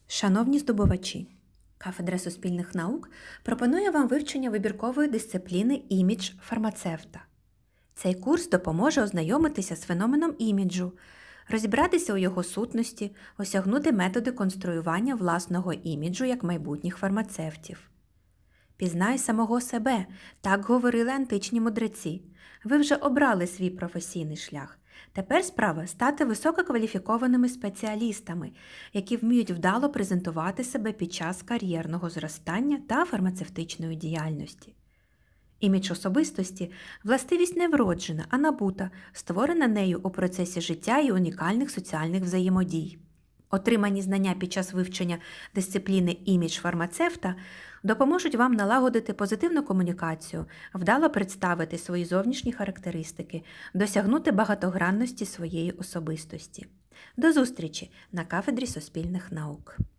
Шановні здобувачі, Кафедра суспільних наук пропонує вам вивчення вибіркової дисципліни імідж фармацевта. Цей курс допоможе ознайомитися з феноменом іміджу, розібратися у його сутності, осягнути методи конструювання власного іміджу як майбутніх фармацевтів. «Пізнай самого себе» – так говорили античні мудреці. Ви вже обрали свій професійний шлях. Тепер справа – стати висококваліфікованими спеціалістами, які вміють вдало презентувати себе під час кар'єрного зростання та фармацевтичної діяльності. Імідж особистості – властивість не вроджена, а набута, створена нею у процесі життя і унікальних соціальних взаємодій. Отримані знання під час вивчення дисципліни імідж фармацевта допоможуть вам налагодити позитивну комунікацію, вдало представити свої зовнішні характеристики, досягнути багатогранності своєї особистості. До зустрічі на Кафедрі суспільних наук.